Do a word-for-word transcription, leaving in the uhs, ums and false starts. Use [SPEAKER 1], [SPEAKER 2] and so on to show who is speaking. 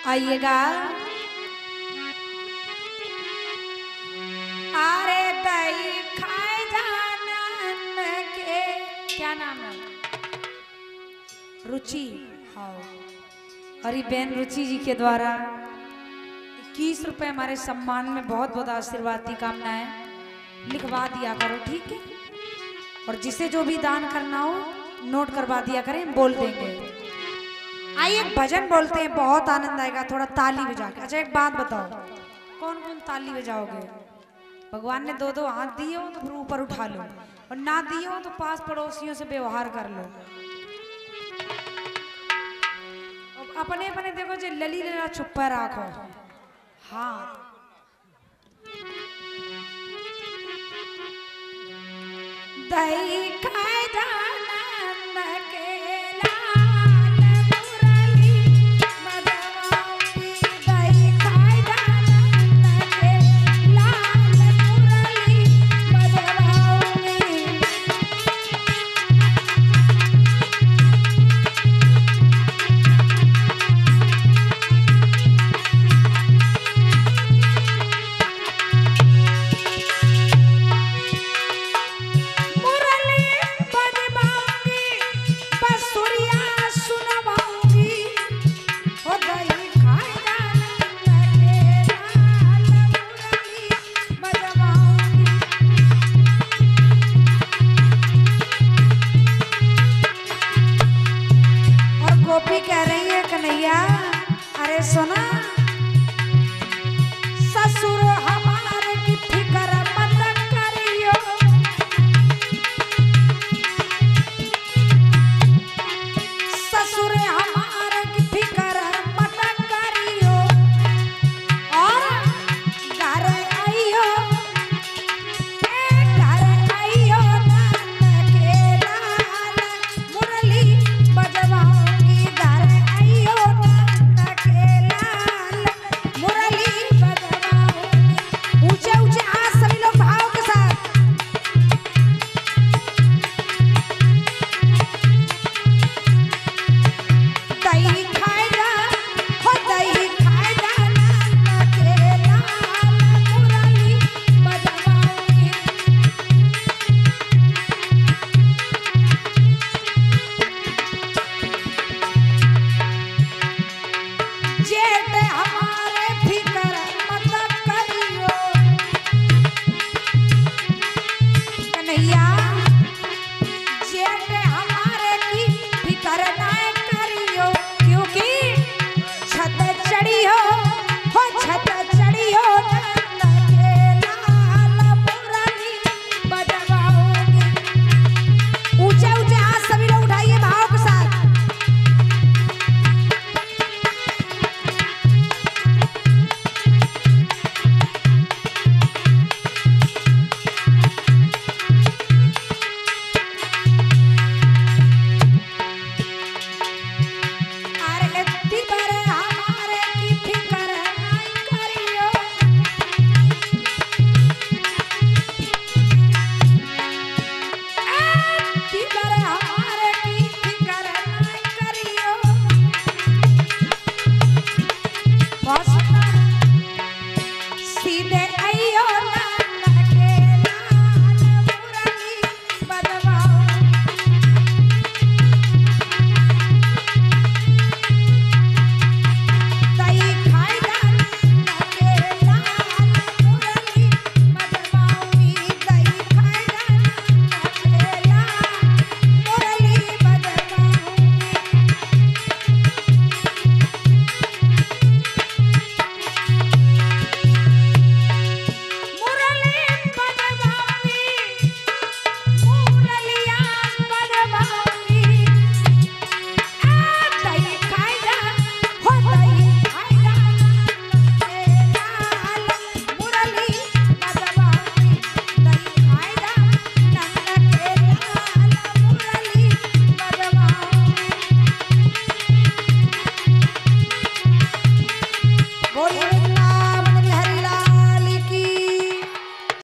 [SPEAKER 1] आइएगा। अरे दही खाए जानन के क्या नाम है? रुचि। हाँ, अरे बहन रुचि जी के द्वारा इक्कीस रुपए हमारे सम्मान में बहुत बहुत आशीर्वाद की कामनाएं लिखवा दिया करो, ठीक है? और जिसे जो भी दान करना हो नोट करवा दिया करें, बोल देंगे। आइए भजन बोलते हैं, बहुत आनंद आएगा, थोड़ा ताली बजा के। अच्छा एक बात बताओ, कौन कौन ताली बजाओगे? भगवान ने दो दो हाथ दिए हो तो फिर ऊपर उठा लो, और ना दिए हो तो पास पड़ोसियों से व्यवहार कर लो। अपने अपने देखो जो लली लला छुपा रखो। हाँ, दही खाए जानन के लाल मुरली बजवाऊंगी, दही खाए जानन के लाल मुरली बजवाऊंगी। गोपी कह रही है कन्हैया, अरे सुना